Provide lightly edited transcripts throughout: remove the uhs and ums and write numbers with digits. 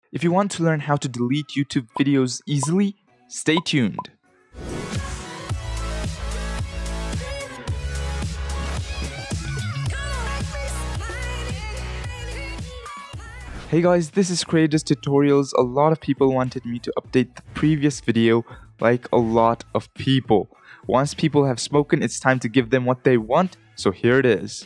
If you want to learn how to delete YouTube videos easily, stay tuned. Hey guys, this is Creators Tutorials. A lot of people wanted me to update the previous video, like a lot of people. Once people have spoken, it's time to give them what they want, so here it is.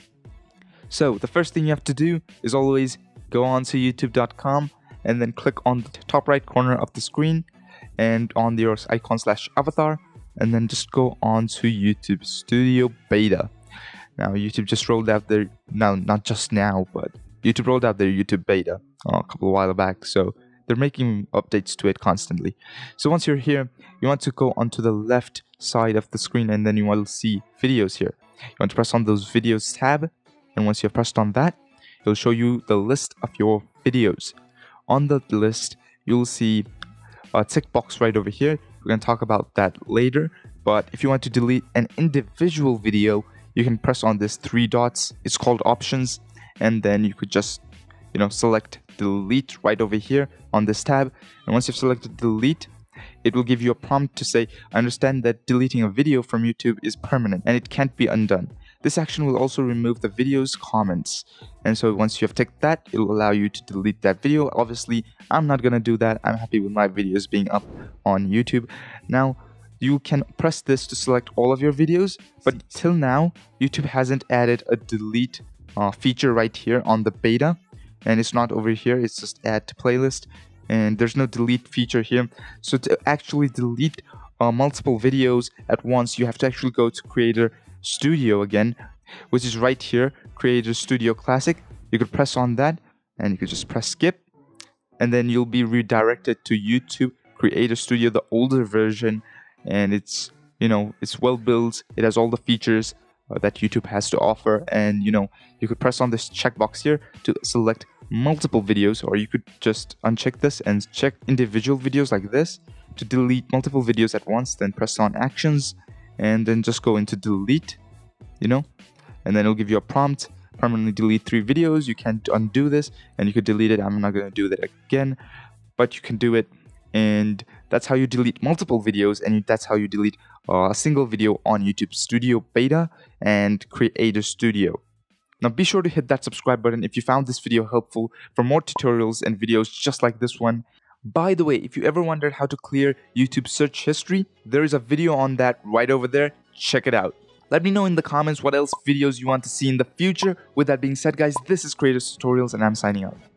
So the first thing you have to do is always go on to youtube.com and then click on the top right corner of the screen and on your icon/avatar, and then just go on to YouTube Studio Beta. Now YouTube just rolled out their, not just now, but YouTube rolled out their YouTube Beta a couple of while back, so they're making updates to it constantly. So once you're here, you want to go onto the left side of the screen, and then you will see videos here. You want to press on those videos tab, and once you've pressed on that, it'll show you the list of your videos. On the list, you'll see a tick box right over here. We're going to talk about that later, but if you want to delete an individual video, you can press on this three dots. It's called options, and then you could just select delete right over here on this tab. And once you've selected delete, it will give you a prompt to say, I understand that deleting a video from YouTube is permanent and it can't be undone. This action will also remove the video's comments. And so once you have ticked that, it will allow you to delete that video. Obviously, I'm not going to do that. I'm happy with my videos being up on YouTube. Now, you can press this to select all of your videos, but till now, YouTube hasn't added a delete feature right here on the beta. And it's not over here, it's just add to playlist, and there's no delete feature here. So to actually delete multiple videos at once, you have to actually go to Creator Studio again, which is right here, Creator Studio Classic. You could press on that, and you could just press skip, and then you'll be redirected to YouTube Creator Studio, the older version, and it's it's well built. It has all the features that YouTube has to offer, and you could press on this checkbox here to select multiple videos, or you could just uncheck this and check individual videos like this to delete multiple videos at once. Then press on actions and then just go into delete, and then it'll give you a prompt, permanently delete 3 videos. You can't undo this, and you could delete it. I'm not going to do that again, but you can do it. And that's how you delete multiple videos, and that's how you delete a single video on YouTube Studio Beta and Creator Studio. Now be sure to hit that subscribe button if you found this video helpful for more tutorials and videos just like this one. By the way, if you ever wondered how to clear YouTube search history, there is a video on that right over there. Check it out. Let me know in the comments what else videos you want to see in the future. With that being said, guys, this is Creators Tutorials, and I'm signing out.